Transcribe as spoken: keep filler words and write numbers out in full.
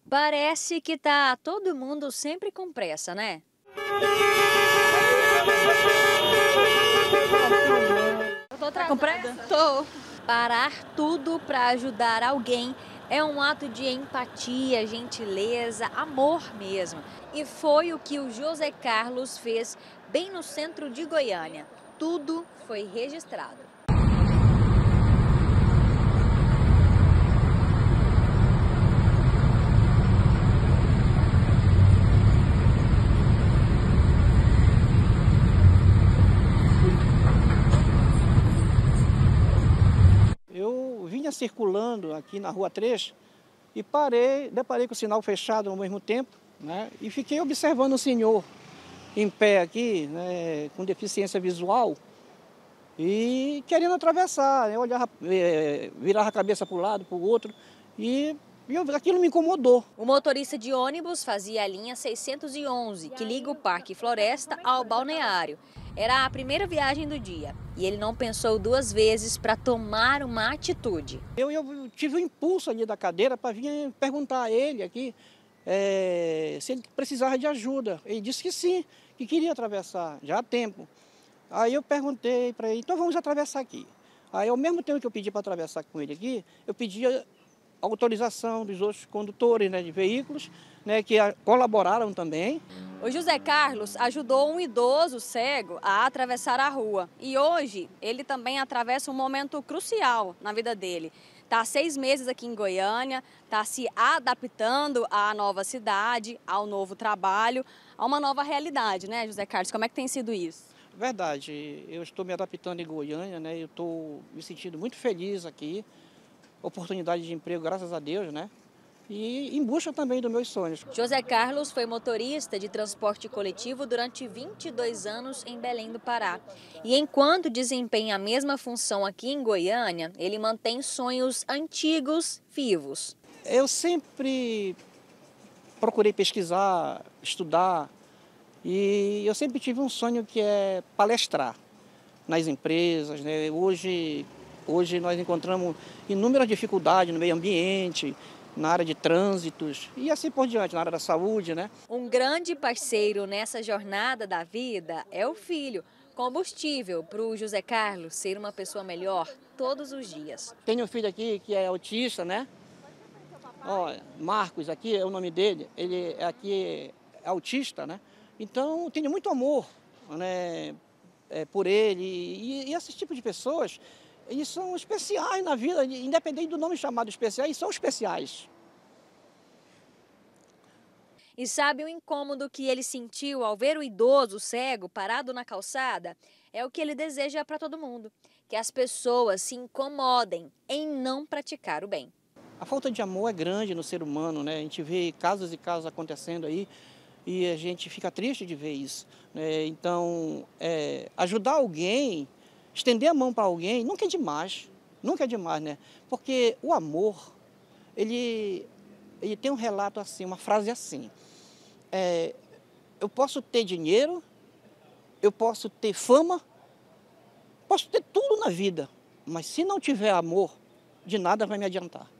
Parece que tá todo mundo sempre com pressa, né? Eu tô Tá com atrasada. pressa? Tô. Parar tudo para ajudar alguém é um ato de empatia, gentileza, amor mesmo. E foi o que o José Carlos fez bem no centro de Goiânia. Tudo foi registrado. Eu vinha circulando aqui na Rua três e parei, deparei com o sinal fechado ao mesmo tempo, né? E fiquei observando o senhor em pé aqui, né, com deficiência visual e querendo atravessar. Eu olhava, eh, virava a cabeça para um lado, para o outro e, e eu- aquilo me incomodou. O motorista de ônibus fazia a linha seiscentos e onze, que liga o Parque Floresta ao balneário. Era a primeira viagem do dia e ele não pensou duas vezes para tomar uma atitude. Eu, eu tive um impulso ali da cadeira para vir perguntar a ele aqui eh, se ele precisava de ajuda. Ele disse que sim, que queria atravessar, já há tempo. Aí eu perguntei para ele, então vamos atravessar aqui. Aí ao mesmo tempo que eu pedi para atravessar com ele aqui, eu pedi a autorização dos outros condutores, né, de veículos, né, que a- colaboraram também. O José Carlos ajudou um idoso cego a atravessar a rua. E hoje ele também atravessa um momento crucial na vida dele. Está há seis meses aqui em Goiânia, está se adaptando à nova cidade, ao novo trabalho, a uma nova realidade, né, José Carlos? Como é que tem sido isso? Verdade, eu estou me adaptando em Goiânia, né, eu estou me sentindo muito feliz aqui, oportunidade de emprego, graças a Deus, né, e em busca também dos meus sonhos. José Carlos foi motorista de transporte coletivo durante vinte e dois anos em Belém do Pará. E enquanto desempenha a mesma função aqui em Goiânia, ele mantém sonhos antigos vivos. Eu sempre procurei pesquisar, estudar, e eu sempre tive um sonho que é palestrar nas empresas, né? Hoje, hoje nós encontramos inúmeras dificuldades no meio ambiente, na área de trânsitos e assim por diante, na área da saúde, né? Um grande parceiro nessa jornada da vida é o filho, combustível para o José Carlos ser uma pessoa melhor todos os dias. Tenho um filho aqui que é autista, né? Ó, Marcos, aqui é o nome dele, ele é aqui é autista, né? Então, tenho muito amor, né, é, por ele. E, e esses tipos de pessoas, eles são especiais na vida, independente do nome chamado especial, eles são especiais. E sabe o incômodo que ele sentiu ao ver o idoso cego parado na calçada? É o que ele deseja para todo mundo, que as pessoas se incomodem em não praticar o bem. A falta de amor é grande no ser humano, né? A gente vê casos e casos acontecendo aí e a gente fica triste de ver isso, né? Então, é, ajudar alguém, estender a mão para alguém, nunca é demais, nunca é demais, né? Porque o amor, ele, ele tem um relato assim, uma frase assim, é, eu posso ter dinheiro, eu posso ter fama, posso ter tudo na vida, mas se não tiver amor, de nada vai me adiantar.